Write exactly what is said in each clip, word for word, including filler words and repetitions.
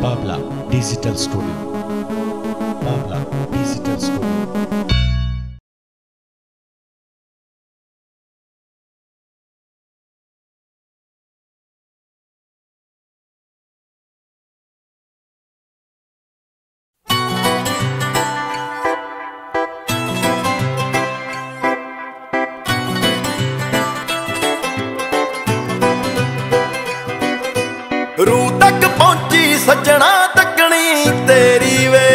Babla digital studio, Babla digital studio. रू तक पहुंची सजना तकनी तेरी वे,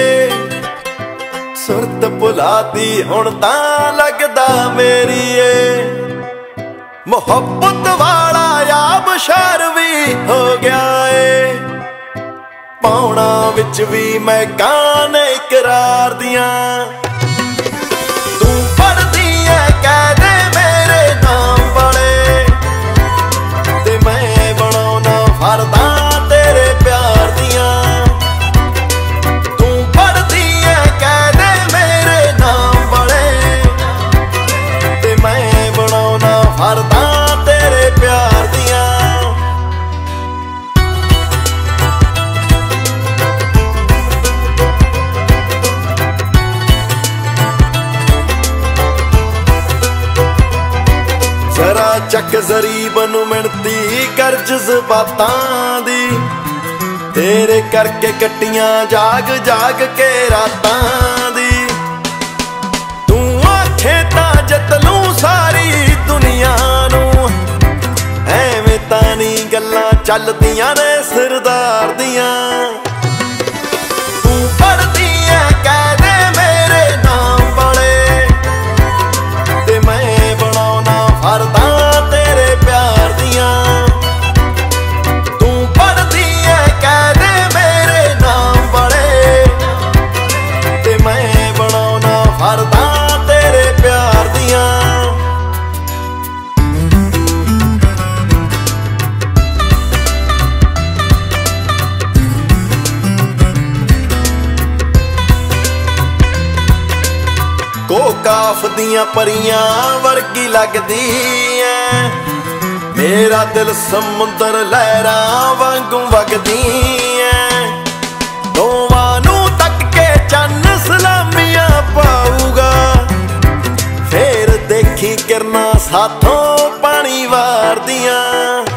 सुरत भुलाती हुण तां लगदा मेरी ए। मुहब्बत वाला याब शहर भी हो गया ए, पौना विच भी मैं काने इकरार दियां। तू पढ़दी है कह दे मेरे नाम वाले, ते मैं बनाउना फरदा तेरे प्यार दियां। तू पढ़दी है कह दे मेरे नाम वाले, ते मैं बनाउना फरदा तेरे प्यार दियां। जरा चक जरीब नूं मिणती कर जज़बातां दी, तेरे करके कट्टियां जाग जाग के रातां दी। तू आखे तां जित लूं सारी दुनिया नूं, ऐवें तां नी गल्लां चलदियां ने सिरदार दियां। तू पढ़दी है कह दे मेरे नाम वाले, ते मैं बनाउना फरदा तेरे प्यार दियां। तू पढ़दी है कह दे मेरे नाम वाले, ते मैं बनाउना फरदा तेरे प्यार दियां। कोकाफ दियां परियां वर्गी लगदी ऐ, मेरा दिल समुंदर लहरां वांगू वगदी ऐ। दोवां नूं तक के चन्न सलामियां पाऊगा, फेर देखी किरना साथों पानी वार दियां।